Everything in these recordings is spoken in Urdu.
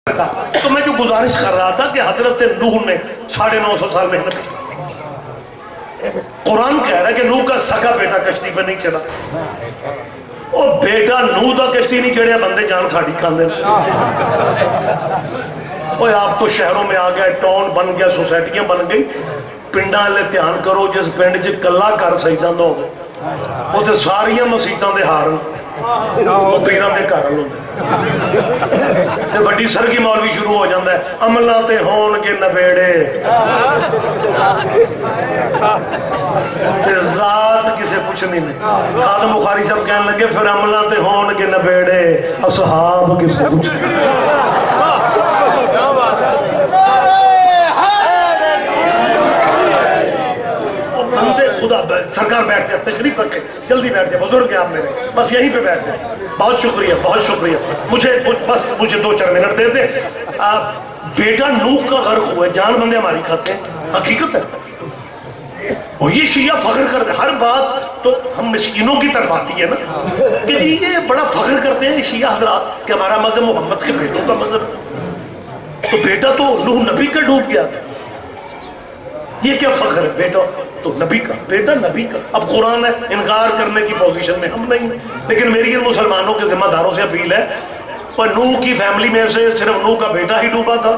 تو میں جو گزارش کر رہا تھا کہ حضرت نوح نے 950 سال محنت کی. قرآن کہہ رہا ہے کہ نوح کا سگا بیٹا کشتی پہ نہیں چڑھا. اور بیٹا نوح دا کشتی نہیں چڑھیا, بندے جان ساڑی کاندے. اوہ آپ تو شہروں میں آ گیا, ٹاؤن بن گیا, سوسائٹیاں بن گئی. پنڈا لے دھیان کرو, جس پنڈ جی کلا کر سجدہ نہ ہو وہ تے ساریاں مسیتاں دے ہار وہ پیران دے کار ہوندے. تے بڑی سرگی مولوی شروع ہو جاندہ ہے, عملہ تے ہون کے نبیڑے تے ذات کسے پوچھنی نہیں. خادم بخاری صاحب کہنے لگے پھر عملہ تے ہون کے نبیڑے اصحاب کسے پوچھنی. بندے خدا سرکار بیٹھ جائے, تشریف رکھے, جلدی بیٹھ جائے, بزرگ ہیں آپ میرے, بس یہیں پہ بیٹھ جائے. بہت شکریہ, بہت شکریہ. مجھے 2-4 منٹ دے دیں. بیٹا نوح کا غرق ہوا ہے, جان بندے ہماری کھاتے ہیں, حقیقت ہے. اور یہ شیعہ فخر کرتے ہیں ہر بات تو ہم مسکینوں کی طرف آتی ہے نا کہ جی یہ بڑا فخر کرتے ہیں شیعہ حضرات کہ ہمارا مذہب محمد کے بیٹوں کا مذہب. تو بیٹا تو نوح نبی کا ڈوب گیا تھا, یہ کیا فخر ہے؟ بیٹا تو نبی کا, بیٹا نبی کا. اب قرآن ہے, انکار کرنے کی پوزیشن میں ہم نہیں, لیکن میری ان مسلمانوں کے ذمہ داروں سے اپیل ہے, پر نوح کی فیملی میں سے صرف نوح کا بیٹا ہی ڈوبا تھا.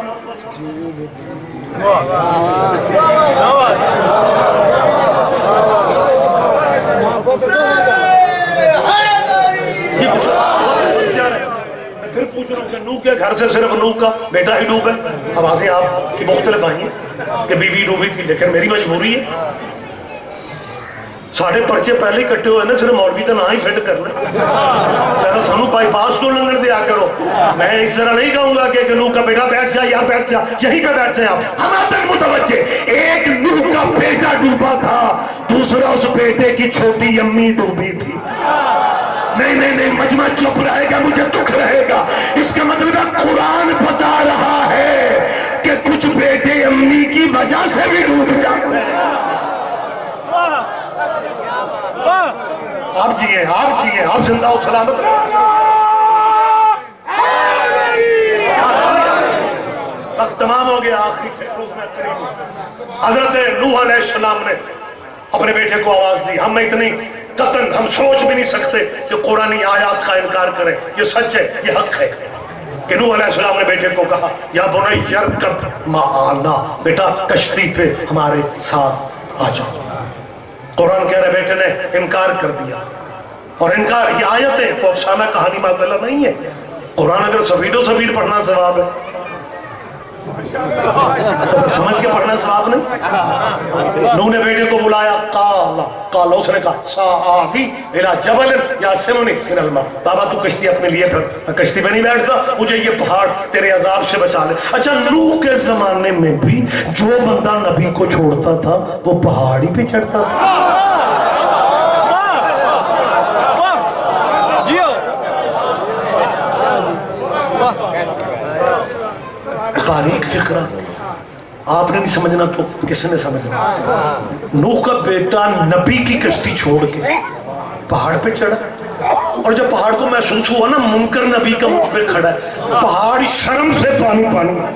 پھر پوچھ رہا ہوں کہ نوح کے گھر سے صرف نوح کا بیٹا ہی ڈوب ہے. آوازیں آپ کی مختلف آئی ہیں کہ بیوی ڈوبی تھی, لیکن میری مجبوری ہے. ساڑھے پرچے پہلے ہی کٹے ہوئے نا, صرف مولوی تو نہ ہی فٹ کرنا. پہلے سانو بائی پاس تو لنگڑ دیا کرو. میں اس طرح نہیں کہوں گا کہ نوح کا بیٹا بیٹھ جا, یہاں بیٹھ جا, یہیں پہ بیٹھ جائیں آپ. ہمارا تک متوجہ, ایک نوح کا بیٹا ڈوبا تھا, دوسرا اس بیٹے کی چھوٹی امی ڈوبی تھی. نہیں, مجمع چپ رہے گا, مجھے دکھ رہے گا. اس کا مطلب ہے قرآن بتا رہا ہے کہ کچھ بیٹے امی کی وجہ سے بھی ڈوب جاتے ہیں. آپ جیئے, آپ زندہ ہو, سلامت رہے. وقت تمام ہو گیا, آخری فکروز میں قریب. حضرت نوح علیہ السلام نے اپنے بیٹے کو آواز دی. ہم اتنی قطن ہم سوچ بھی نہیں سکتے کہ قرآنی آیات کا انکار کریں. یہ سچ ہے, یہ حق ہے کہ نوح علیہ السلام نے بیٹے کو کہا یا بنی یرکب معنا, بیٹا کشتی پہ ہمارے ساتھ آ جاؤ. قرآن کہہ رہے بیٹے نے انکار کر دیا. اور انکار, یہ آیتیں کو افسانہ کہانی معذلہ نہیں ہے. قرآن اگر سفید پڑھنا ثواب ہے تو سمجھ کے پڑھنا ثواب نہیں. نوح نے بیٹے کو بلایا, قال اس نے کہا سآوی الی جبل یعصمنی من الماء, بابا تو کشتی اپنے لیے پھر, میں کشتی پہ نہیں بیٹھتا, مجھے یہ پہاڑ تیرے عذاب سے بچا لے. اچھا, نوح کے زمانے میں بھی جو بندہ نبی کو چھوڑتا تھا وہ پہاڑی پہ چڑھتا تھا. باریک فکرہ, آپ نے نہیں سمجھنا تو کس نے سمجھنا. نوح کا بیٹا نبی کی کشتی چھوڑ کے پہاڑ پہ چڑھا, اور جب پہاڑ کو محسوس ہوا نا منکر نبی کا مجھ پہ کھڑا ہے, پہاڑ شرم سے پانی.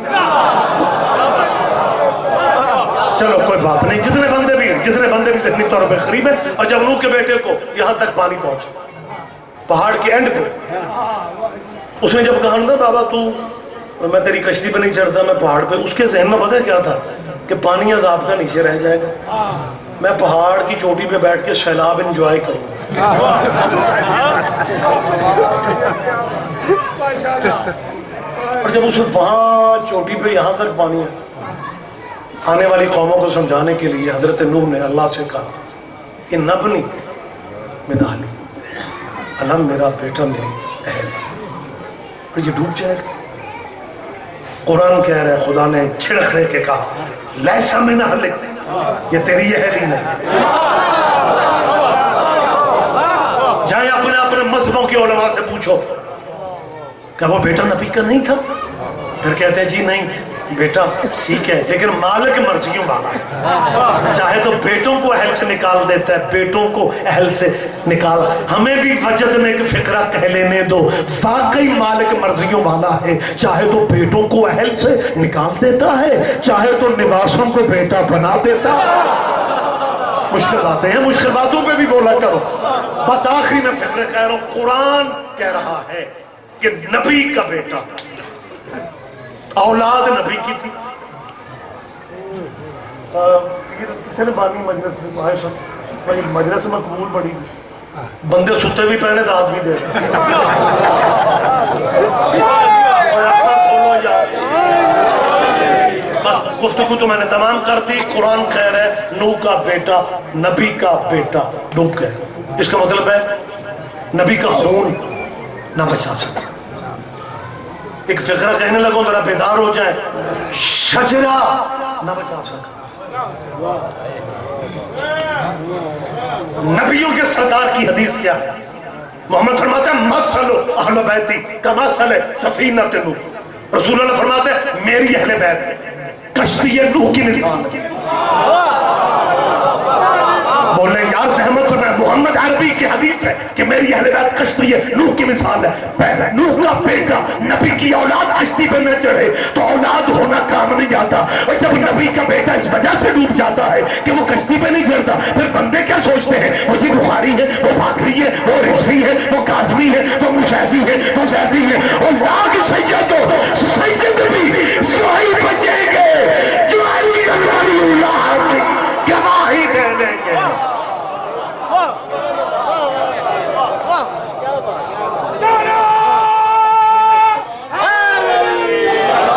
چلو کوئی بات نہیں, جتنے بندے بھی ذہنی طور پہ قریب ہیں. اور جب نوح کے بیٹے کو یہاں تک پانی پہنچا پہاڑ کے اینڈ پہ, اس نے جب کہا نا بابا تو میں تیری کشتی پہ نہیں چڑھتا, میں پہاڑ پہ, اس کے ذہن میں پتہ کیا تھا کہ پانی عذاب کا نیچے رہ جائے گا, میں پہاڑ کی چوٹی پہ بیٹھ کے سیلاب انجوائے کروں. اور جب اسے وہاں چوٹی پہ یہاں تک پانی ہے, آنے والی قوموں کو سمجھانے کے لیے حضرت نوح نے اللہ سے کہا کہ نبنی من اہلی, اللہ میرا بیٹا میری اہل ہے, اور یہ ڈوب جائے گا. قرآن کہہ رہے خدا نے چھڑک دے کے کہا لیسا من اہلک, یہ تیری اہل ہی نہیں. جائیں اپنے مذہبوں کے علماء سے پوچھو کہ وہ بیٹا نبی کا نہیں تھا, پھر کہتے ہیں جی نہیں, بیٹا ٹھیک ہے لیکن مالک مرضیوں والا ہے، چاہے تو بیٹوں کو اہل سے نکال دیتا ہے، بیٹوں کو اہل سے نکال. ہمیں بھی وجد میں ایک فقرہ کہہ لینے دو، واقعی مالک مرضیوں والا ہے، چاہے تو بیٹوں کو اہل سے نکال دیتا ہے، چاہے تو نواسوں کو بیٹا بنا دیتا ہے. مشکل باتیں ہیں، مشکل باتوں پہ بھی بولا کرو. بس آخری میں فکر کہہ رہا ہوں، قرآن کہہ رہا ہے کہ نبی کا بیٹا، اولاد نبی کی تھی. کتنے بانی مجلس مقبول پڑی، بندے ستے بھی پہنے داد بھی دے بس گفتگو تو میں نے تمام کر دی. قرآن کہہ رہا ہے نوح کا بیٹا، نبی کا بیٹا ڈوب گئے. اس کا مطلب ہے نبی کا خون نہ بچا سکتا. ایک فقرہ کہنے لگوں ذرا بیدار ہو جائے، شجرہ نہ بچا سکا. نبیوں کے سردار کی حدیث کیا ہے؟ محمد فرماتا ہے مثل اہل بیتی کمثل سفینۃ نوح. رسول اللہ فرماتے ہیں میری اہل بیت کشتی نوح کی مثال ہے. بولے یار زحمت فرمائے، محمد عربی کی حدیث ہے کہ میری اہل بیت کشتی نوح کی مثال ہے. پہلے نوح کا بیٹا، نبی کی اولاد کشتی پہ نہ چڑھے تو اولاد ہونا کام نہیں آتا. اور جب نبی کا بیٹا اس وجہ سے ڈوب جاتا ہے کہ وہ کشتی پہ نہیں چڑھتا، پھر بندے کیا سوچتے ہیں وہ جی بخاری ہے، وہ